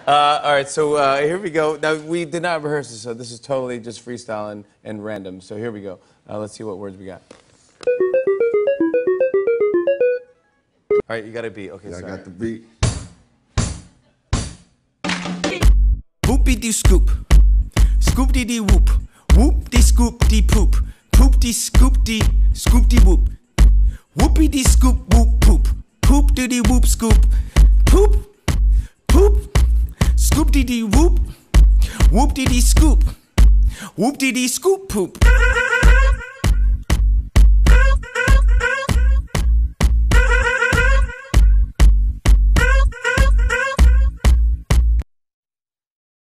All right, so here we go. Now, we did not rehearse this, so this is totally just freestyle and random. So here we go. Let's see what words we got. All right, you got a beat. Okay, yeah, sorry. I got the beat. Whoopie scoop, scoop dee whoop, whoop dee scoop dee poop, poop dee scoop dee whoop, whoopie dee scoop whoop poop, poop dee whoop scoop, poop, poop, scoop dee whoop, whoop dee scoop, whoop dee scoop poop.